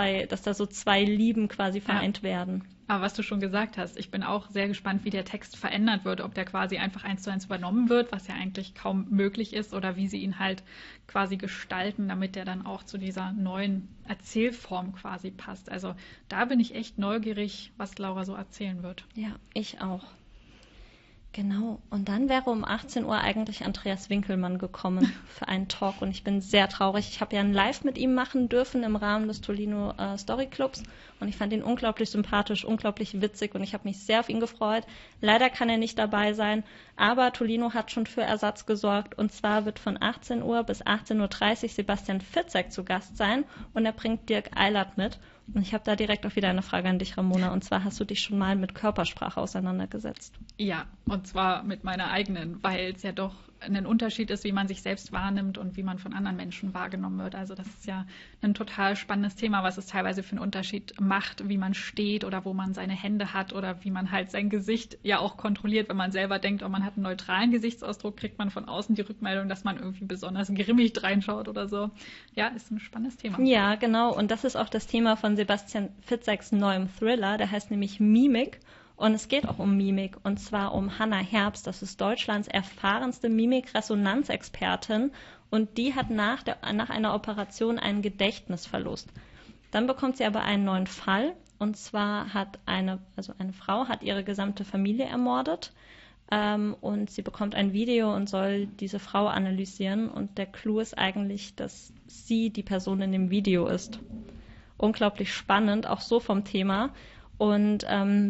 da so zwei Lieben quasi vereint werden. Aber was du schon gesagt hast, ich bin auch sehr gespannt, wie der Text verändert wird, ob der quasi einfach 1:1 übernommen wird, was ja eigentlich kaum möglich ist, oder wie sie ihn halt quasi gestalten, damit der dann auch zu dieser neuen Erzählform quasi passt. Also da bin ich echt neugierig, was Laura so erzählen wird. Ja, ich auch. Genau, und dann wäre um 18 Uhr eigentlich Andreas Winkelmann gekommen für einen Talk und ich bin sehr traurig. Ich habe ja ein Live mit ihm machen dürfen im Rahmen des Tolino Story Clubs und ich fand ihn unglaublich sympathisch, unglaublich witzig und ich habe mich sehr auf ihn gefreut. Leider kann er nicht dabei sein, aber Tolino hat schon für Ersatz gesorgt und zwar wird von 18 Uhr bis 18:30 Uhr Sebastian Fitzek zu Gast sein und er bringt Dirk Eilert mit. Und ich habe da direkt auch wieder eine Frage an dich, Ramona. Und zwar hast du dich schon mal mit Körpersprache auseinandergesetzt? Ja, und zwar mit meiner eigenen, weil es ja doch ein Unterschied ist, wie man sich selbst wahrnimmt und wie man von anderen Menschen wahrgenommen wird. Also das ist ja ein total spannendes Thema, was es teilweise für einen Unterschied macht, wie man steht oder wo man seine Hände hat oder wie man halt sein Gesicht ja auch kontrolliert. Wenn man selber denkt, oh, man hat einen neutralen Gesichtsausdruck, kriegt man von außen die Rückmeldung, dass man irgendwie besonders grimmig reinschaut oder so. Ja, ist ein spannendes Thema. Ja, genau. Und das ist auch das Thema von Sebastian Fitzeks neuem Thriller. Der heißt nämlich Mimik. Und es geht auch um Mimik, und zwar um Hannah Herbst. Das ist Deutschlands erfahrenste Mimik-Resonanzexpertin. Und die hat nach einer Operation einen Gedächtnisverlust. Dann bekommt sie aber einen neuen Fall. Und zwar hat eine Frau hat ihre gesamte Familie ermordet. Und sie bekommt ein Video und soll diese Frau analysieren. Und der Clou ist eigentlich, dass sie die Person in dem Video ist. Unglaublich spannend, auch so vom Thema. Und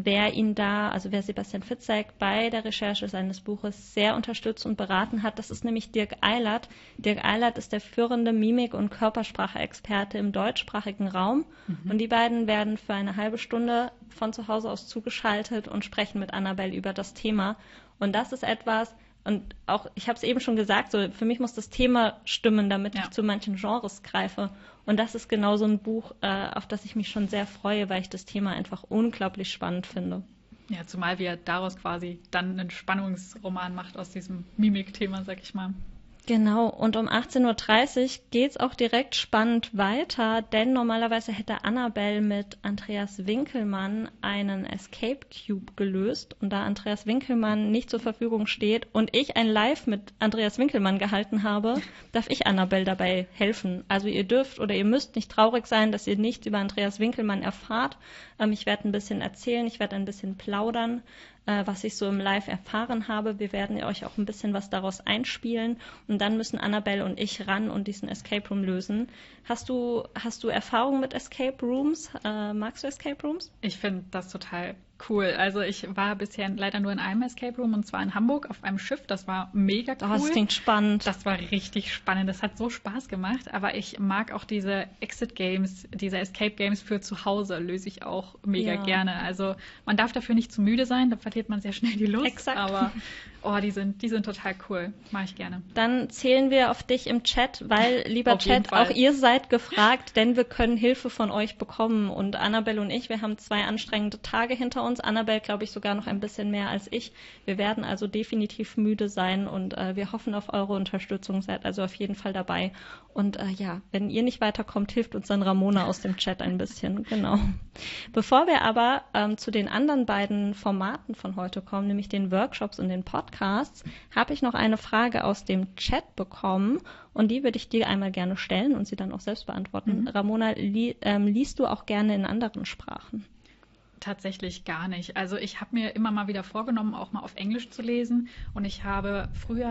wer Sebastian Fitzek bei der Recherche seines Buches sehr unterstützt und beraten hat, das ist nämlich Dirk Eilert. Dirk Eilert ist der führende Mimik- und Körpersprache-Experte im deutschsprachigen Raum. Und die beiden werden für eine halbe Stunde von zu Hause aus zugeschaltet und sprechen mit Annabelle über das Thema. Und das ist etwas, und auch, ich habe es eben schon gesagt, so für mich muss das Thema stimmen, damit ich zu manchen Genres greife. Und das ist genau so ein Buch, auf das ich mich schon sehr freue, weil ich das Thema einfach unglaublich spannend finde. Ja, zumal wir daraus quasi dann einen Spannungsroman macht aus diesem Mimik-Thema, sag ich mal. Genau, und um 18:30 Uhr geht's auch direkt spannend weiter, denn normalerweise hätte Annabelle mit Andreas Winkelmann einen Escape Cube gelöst. Und da Andreas Winkelmann nicht zur Verfügung steht und ich ein Live mit Andreas Winkelmann gehalten habe, darf ich Annabelle dabei helfen. Also ihr dürft oder ihr müsst nicht traurig sein, dass ihr nichts über Andreas Winkelmann erfahrt. Ich werde ein bisschen erzählen, ich werde ein bisschen plaudern, was ich so im Live erfahren habe. Wir werden euch auch ein bisschen was daraus einspielen und dann müssen Annabelle und ich ran und diesen Escape Room lösen. Hast du Erfahrung mit Escape Rooms? Magst du Escape Rooms? Ich finde das total cool. Also ich war bisher leider nur in einem Escape Room und zwar in Hamburg auf einem Schiff. Das war mega cool. Das klingt spannend. Das war richtig spannend. Das hat so Spaß gemacht. Aber ich mag auch diese Exit Games, diese Escape Games für zu Hause löse ich auch mega gerne. Also man darf dafür nicht zu müde sein, da verliert man sehr schnell die Lust. Exakt. Aber die sind total cool. Mag ich gerne. Dann zählen wir auf dich im Chat, weil, lieber Chat, auch ihr seid gefragt, denn wir können Hilfe von euch bekommen. Und Annabelle und ich, wir haben 2 anstrengende Tage hinter uns. Annabelle, glaube ich, sogar noch ein bisschen mehr als ich. Wir werden also definitiv müde sein und wir hoffen auf eure Unterstützung. Seid also auf jeden Fall dabei. Und wenn ihr nicht weiterkommt, hilft uns dann Ramona aus dem Chat ein bisschen. Genau. Bevor wir aber zu den anderen beiden Formaten von heute kommen, nämlich den Workshops und den Podcasts, habe ich noch eine Frage aus dem Chat bekommen und die würde ich dir einmal gerne stellen und sie dann auch selbst beantworten. Ramona, liest du auch gerne in anderen Sprachen? Tatsächlich gar nicht. Also ich habe mir immer mal wieder vorgenommen, auch mal auf Englisch zu lesen. Und ich habe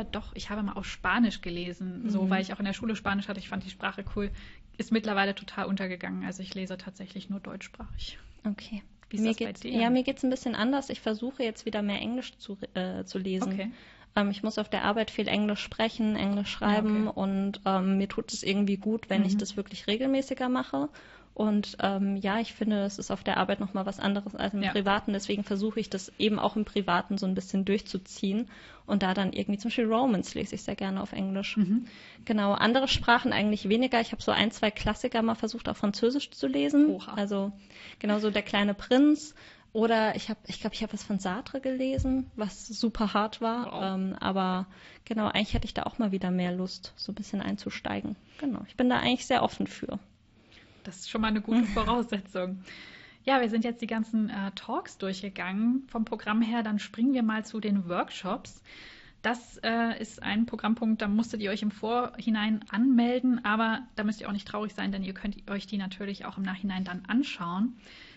mal auf Spanisch gelesen, so weil ich auch in der Schule Spanisch hatte. Ich fand die Sprache cool. Ist mittlerweile total untergegangen. Also ich lese tatsächlich nur deutschsprachig. Okay. Wie ist das bei dir? Ja, mir geht's ein bisschen anders. Ich versuche jetzt wieder mehr Englisch zu lesen. Okay. Ich muss auf der Arbeit viel Englisch sprechen, Englisch schreiben und mir tut es irgendwie gut, wenn ich das wirklich regelmäßiger mache. Und ich finde, es ist auf der Arbeit nochmal was anderes als im Privaten. Deswegen versuche ich das eben auch im Privaten so ein bisschen durchzuziehen. Und da dann irgendwie zum Beispiel Romance lese ich sehr gerne auf Englisch. Genau, andere Sprachen eigentlich weniger. Ich habe so 1, 2 Klassiker mal versucht, auf Französisch zu lesen. Oha. Also genauso Der kleine Prinz. Oder ich glaube, ich habe was von Sartre gelesen, was super hart war. Wow. Aber genau, eigentlich hätte ich da auch mal wieder mehr Lust, so ein bisschen einzusteigen. Genau, ich bin da eigentlich sehr offen für. Das ist schon mal eine gute Voraussetzung. Ja, wir sind jetzt die ganzen Talks durchgegangen vom Programm her. Dann springen wir mal zu den Workshops. Das ist ein Programmpunkt, da musstet ihr euch im Vorhinein anmelden, aber da müsst ihr auch nicht traurig sein, denn ihr könnt euch die natürlich auch im Nachhinein dann anschauen.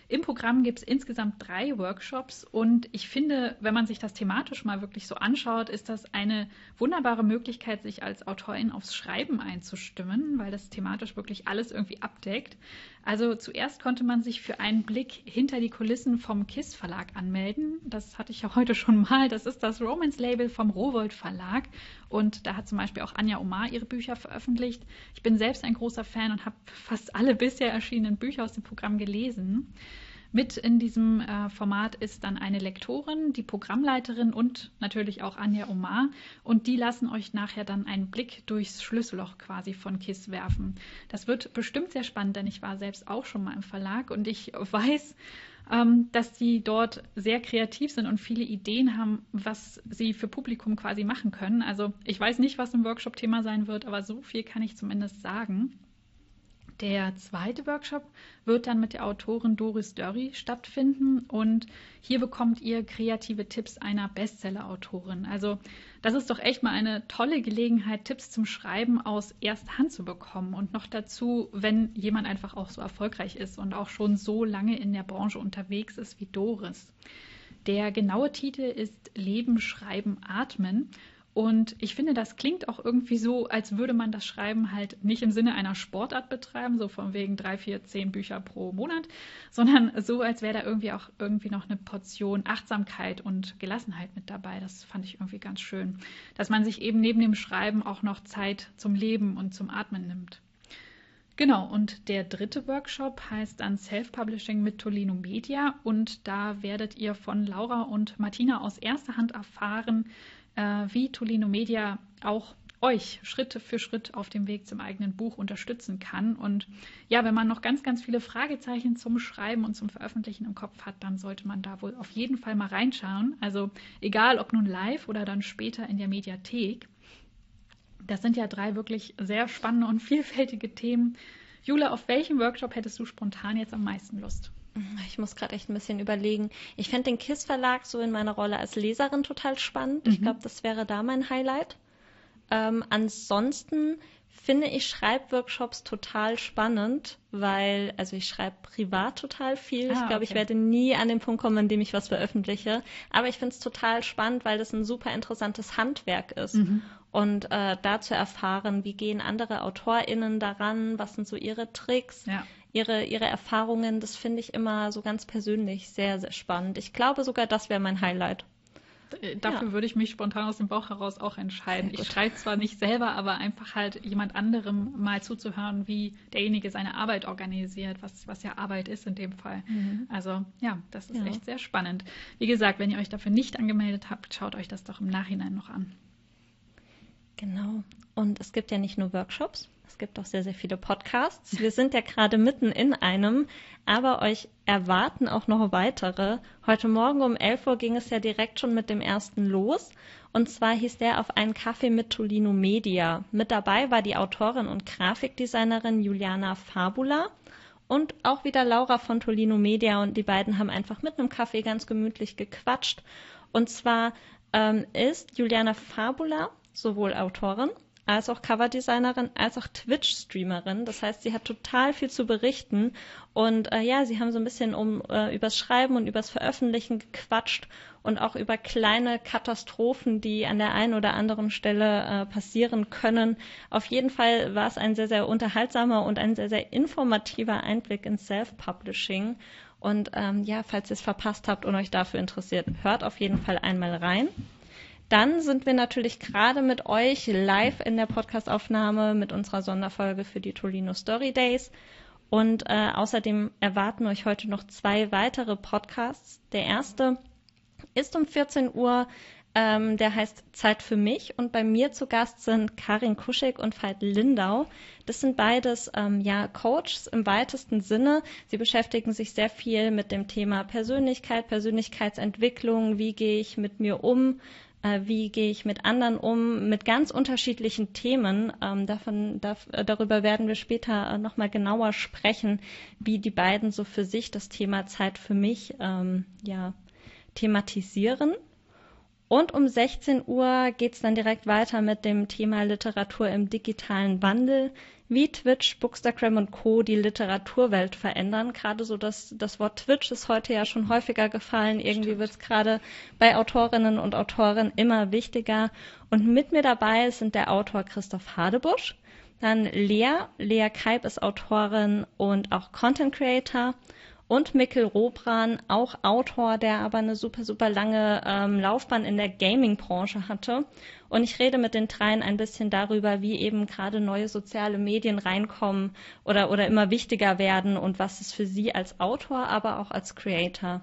Im Programm gibt es insgesamt 3 Workshops und ich finde, wenn man sich das thematisch mal wirklich so anschaut, ist das eine wunderbare Möglichkeit, sich als Autorin aufs Schreiben einzustimmen, weil das thematisch wirklich alles irgendwie abdeckt. Also zuerst konnte man sich für einen Blick hinter die Kulissen vom KISS Verlag anmelden. Das hatte ich ja heute schon mal. Das ist das Romance-Label vom Rowohlt Verlag und da hat zum Beispiel auch Anja Omar ihre Bücher veröffentlicht. Ich bin selbst ein großer Fan und habe fast alle bisher erschienenen Bücher aus dem Programm gelesen. Mit in diesem Format ist dann eine Lektorin, die Programmleiterin und natürlich auch Anja Omar. Und die lassen euch nachher dann einen Blick durchs Schlüsselloch quasi von KISS werfen. Das wird bestimmt sehr spannend, denn ich war selbst auch schon mal im Verlag und ich weiß, dass die dort sehr kreativ sind und viele Ideen haben, was sie für Publikum quasi machen können. Also ich weiß nicht, was im Workshop Thema sein wird, aber so viel kann ich zumindest sagen. Der zweite Workshop wird dann mit der Autorin Doris Dörri stattfinden und hier bekommt ihr kreative Tipps einer Bestseller-Autorin. Also das ist doch echt mal eine tolle Gelegenheit, Tipps zum Schreiben aus erster Hand zu bekommen und noch dazu, wenn jemand einfach auch so erfolgreich ist und auch schon so lange in der Branche unterwegs ist wie Doris. Der genaue Titel ist Leben, Schreiben, Atmen. Und ich finde, das klingt auch irgendwie so, als würde man das Schreiben halt nicht im Sinne einer Sportart betreiben, so von wegen 3, 4, 10 Bücher pro Monat, sondern so, als wäre da irgendwie noch eine Portion Achtsamkeit und Gelassenheit mit dabei. Das fand ich irgendwie ganz schön, dass man sich eben neben dem Schreiben auch noch Zeit zum Leben und zum Atmen nimmt. Genau, und der dritte Workshop heißt dann Self-Publishing mit Tolino Media und da werdet ihr von Laura und Martina aus erster Hand erfahren, wie Tolino Media auch euch Schritt für Schritt auf dem Weg zum eigenen Buch unterstützen kann. Und ja, wenn man noch ganz, ganz viele Fragezeichen zum Schreiben und zum Veröffentlichen im Kopf hat, dann sollte man da wohl auf jeden Fall mal reinschauen. Also egal, ob nun live oder dann später in der Mediathek. Das sind ja 3 wirklich sehr spannende und vielfältige Themen. Jule, auf welchen Workshop hättest du spontan jetzt am meisten Lust? Ich muss gerade echt ein bisschen überlegen. Ich fände den KISS Verlag so in meiner Rolle als Leserin total spannend. Ich glaube, das wäre da mein Highlight. Ansonsten finde ich Schreibworkshops total spannend, weil, also ich schreibe privat total viel. Ich glaube, ich werde nie an den Punkt kommen, an dem ich was veröffentliche. Aber ich finde es total spannend, weil das ein super interessantes Handwerk ist. Und da zu erfahren, wie gehen andere AutorInnen daran, was sind so ihre Tricks, ihre Erfahrungen, das finde ich immer so ganz persönlich sehr, sehr spannend. Ich glaube sogar, das wäre mein Highlight. Dafür würde ich mich spontan aus dem Bauch heraus auch entscheiden. Ich schreibe zwar nicht selber, aber einfach halt jemand anderem mal zuzuhören, wie derjenige seine Arbeit organisiert, was ja Arbeit ist in dem Fall. Also ja, das ist echt sehr spannend. Wie gesagt, wenn ihr euch dafür nicht angemeldet habt, schaut euch das doch im Nachhinein noch an. Genau. Und es gibt ja nicht nur Workshops, es gibt auch sehr, sehr viele Podcasts. Wir sind ja gerade mitten in einem, aber euch erwarten auch noch weitere. Heute Morgen um 11 Uhr ging es ja direkt schon mit dem ersten los. Und zwar hieß der Auf einen Kaffee mit Tolino Media. Mit dabei war die Autorin und Grafikdesignerin Juliana Fabula und auch wieder Laura von Tolino Media. Und die beiden haben einfach mit einem Kaffee ganz gemütlich gequatscht. Und zwar ist Juliana Fabula sowohl Autorin als auch Coverdesignerin, als auch Twitch-Streamerin. Das heißt, sie hat total viel zu berichten. Und sie haben so ein bisschen übers Schreiben und übers Veröffentlichen gequatscht und auch über kleine Katastrophen, die an der einen oder anderen Stelle passieren können. Auf jeden Fall war es ein sehr, sehr unterhaltsamer und ein sehr, sehr informativer Einblick in Self-Publishing. Und falls ihr es verpasst habt und euch dafür interessiert, hört auf jeden Fall einmal rein. Dann sind wir natürlich gerade mit euch live in der Podcastaufnahme mit unserer Sonderfolge für die Tolino Story Days. Und außerdem erwarten euch heute noch 2 weitere Podcasts. Der erste ist um 14 Uhr, der heißt Zeit für mich. Und bei mir zu Gast sind Karin Kuschig und Veit Lindau. Das sind beides Coaches im weitesten Sinne. Sie beschäftigen sich sehr viel mit dem Thema Persönlichkeit, Persönlichkeitsentwicklung. Wie gehe ich mit mir um? Wie gehe ich mit anderen um, mit ganz unterschiedlichen Themen. Darüber werden wir später nochmal genauer sprechen, wie die beiden so für sich das Thema Zeit für mich thematisieren. Und um 16 Uhr geht es dann direkt weiter mit dem Thema Literatur im digitalen Wandel. wie Twitch, Bookstagram und Co. die Literaturwelt verändern. Gerade so das Wort Twitch ist heute ja schon häufiger gefallen. Irgendwie wird es gerade bei Autorinnen und Autoren immer wichtiger. Und mit mir dabei sind der Autor Christoph Hadebusch, dann Lea Keib ist Autorin und auch Content Creator. Und Mikkel Robran, auch Autor, der aber eine super, super lange Laufbahn in der Gaming-Branche hatte. Und ich rede mit den dreien ein bisschen darüber, wie eben gerade neue soziale Medien reinkommen oder immer wichtiger werden und was es für sie als Autor, aber auch als Creator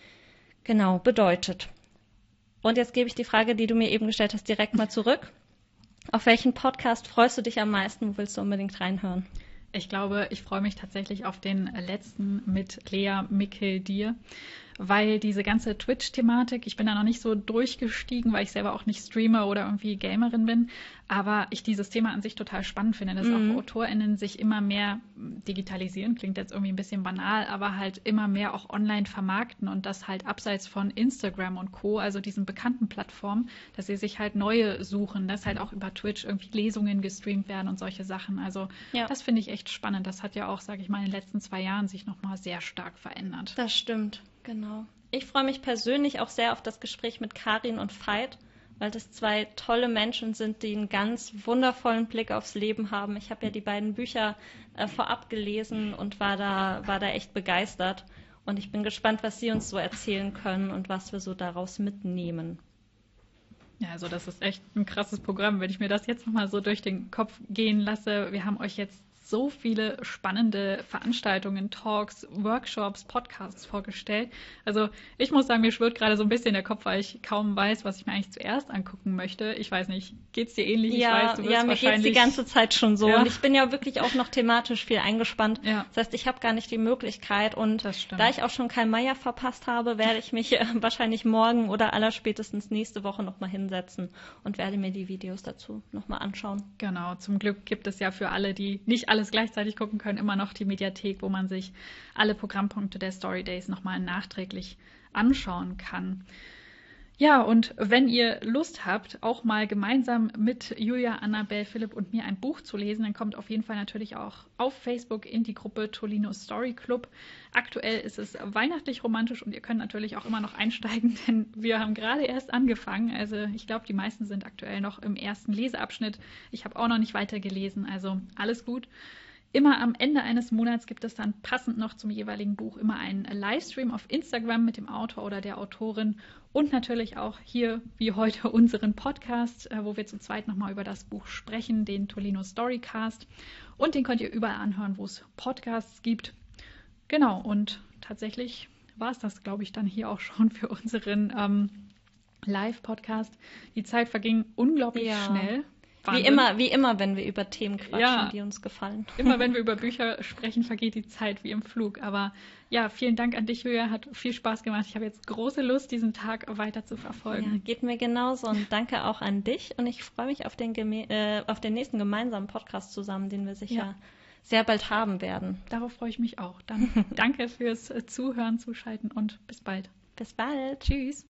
genau bedeutet. Und jetzt gebe ich die Frage, die du mir eben gestellt hast, direkt mal zurück. Auf welchen Podcast freust du dich am meisten? Wo willst du unbedingt reinhören? Ich glaube, ich freue mich tatsächlich auf den letzten mit Lea, Mikkel, dir, weil diese ganze Twitch-Thematik, ich bin da noch nicht so durchgestiegen, weil ich selber auch nicht Streamer oder irgendwie Gamerin bin, aber ich dieses Thema an sich total spannend finde, dass auch AutorInnen sich immer mehr digitalisieren, klingt jetzt irgendwie ein bisschen banal, aber halt immer mehr auch online vermarkten und das halt abseits von Instagram und Co., also diesen bekannten Plattformen, dass sie sich halt neue suchen, dass halt auch über Twitch irgendwie Lesungen gestreamt werden und solche Sachen. Also das finde ich echt spannend. Das hat ja auch, sage ich mal, in den letzten 2 Jahren sich nochmal sehr stark verändert. Das stimmt, genau. Ich freue mich persönlich auch sehr auf das Gespräch mit Karin und Veit, weil das 2 tolle Menschen sind, die einen ganz wundervollen Blick aufs Leben haben. Ich habe ja die beiden Bücher vorab gelesen und war da echt begeistert. Und ich bin gespannt, was sie uns so erzählen können und was wir so daraus mitnehmen. Ja, also das ist echt ein krasses Programm, wenn ich mir das jetzt nochmal so durch den Kopf gehen lasse. Wir haben euch jetzt so viele spannende Veranstaltungen, Talks, Workshops, Podcasts vorgestellt. Also ich muss sagen, mir schwirrt gerade so ein bisschen der Kopf, weil ich kaum weiß, was ich mir eigentlich zuerst angucken möchte. Ich weiß nicht, geht's dir ähnlich? Ja, ich weiß, du wirst mir geht's die ganze Zeit schon so. Ja. Und ich bin ja wirklich auch noch thematisch viel eingespannt. Ja. Das heißt, ich habe gar nicht die Möglichkeit. Und da ich auch schon Karl May verpasst habe, werde ich mich wahrscheinlich morgen oder allerspätestens nächste Woche nochmal hinsetzen und werde mir die Videos dazu nochmal anschauen. Genau, zum Glück gibt es ja für alle, die nicht alles gleichzeitig gucken können, immer noch die Mediathek, wo man sich alle Programmpunkte der Story Days nochmal nachträglich anschauen kann. Ja, und wenn ihr Lust habt, auch mal gemeinsam mit Julia, Annabelle, Philipp und mir ein Buch zu lesen, dann kommt auf jeden Fall natürlich auch auf Facebook in die Gruppe Tolino Story Club. Aktuell ist es weihnachtlich romantisch und ihr könnt natürlich auch immer noch einsteigen, denn wir haben gerade erst angefangen. Also ich glaube, die meisten sind aktuell noch im ersten Leseabschnitt. Ich habe auch noch nicht weiter gelesen, also alles gut. Immer am Ende eines Monats gibt es dann passend noch zum jeweiligen Buch immer einen Livestream auf Instagram mit dem Autor oder der Autorin und natürlich auch hier wie heute unseren Podcast, wo wir zu zweit nochmal über das Buch sprechen, den Tolino Storycast. Und den könnt ihr überall anhören, wo es Podcasts gibt. Genau, und tatsächlich war es das, glaube ich, dann hier auch schon für unseren Live-Podcast. Die Zeit verging unglaublich schnell. Wahnsinn. Wie immer, wenn wir über Themen quatschen, die uns gefallen. Immer wenn wir über Bücher sprechen, vergeht die Zeit wie im Flug. Aber ja, vielen Dank an dich, Julia. Hat viel Spaß gemacht. Ich habe jetzt große Lust, diesen Tag weiter zu verfolgen. Ja, geht mir genauso. Und danke auch an dich. Und ich freue mich auf den nächsten gemeinsamen Podcast zusammen, den wir sicher sehr bald haben werden. Darauf freue ich mich auch. Dann danke fürs Zuhören, Zuschalten und bis bald. Bis bald. Tschüss.